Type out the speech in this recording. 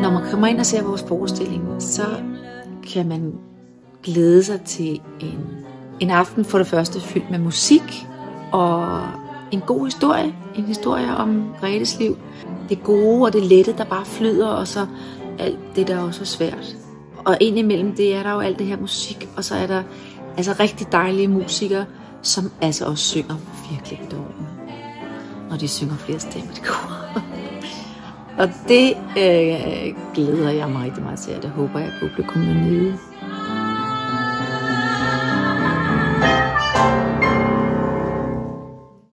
Når man kommer ind og ser vores forestilling, så kan man glæde sig til en aften for det første fyldt med musik og en god historie. En historie om Gretes liv. Det gode og det lette, der bare flyder, og så alt det, der også er svært. Og indimellem det er der jo alt det her musik, og så er der altså rigtig dejlige musikere, som altså også synger virkelig bedårende. Når de synger flere stemmer, det går. Og det glæder jeg mig rigtig meget til, og det håber jeg, at publikum vil nyde.